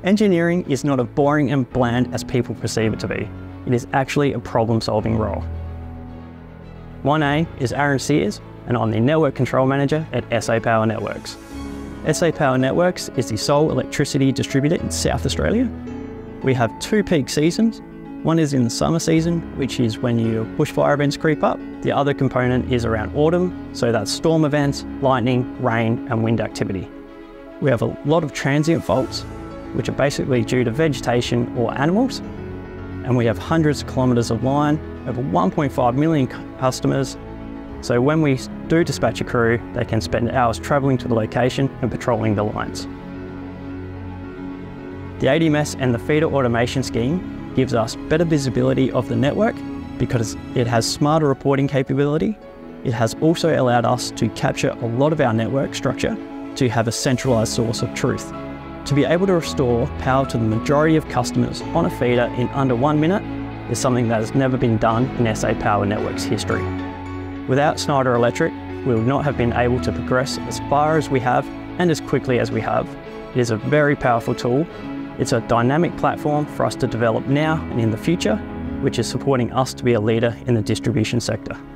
Engineering is not as boring and bland as people perceive it to be. It is actually a problem-solving role. My name is Aaron Sears, and I'm the Network Control Manager at SA Power Networks. SA Power Networks is the sole electricity distributor in South Australia. We have two peak seasons. One is in the summer season, which is when your bushfire events creep up. The other component is around autumn, so that's storm events, lightning, rain, and wind activity. We have a lot of transient faults, which are basically due to vegetation or animals. And we have hundreds of kilometres of line, over 1.5 million customers. So when we do dispatch a crew, they can spend hours travelling to the location and patrolling the lines. The ADMS and the feeder automation scheme gives us better visibility of the network because it has smarter reporting capability. It has also allowed us to capture a lot of our network structure to have a centralised source of truth. To be able to restore power to the majority of customers on a feeder in under 1 minute is something that has never been done in SA Power Networks history. Without Schneider Electric, we would not have been able to progress as far as we have and as quickly as we have. It is a very powerful tool. It's a dynamic platform for us to develop now and in the future, which is supporting us to be a leader in the distribution sector.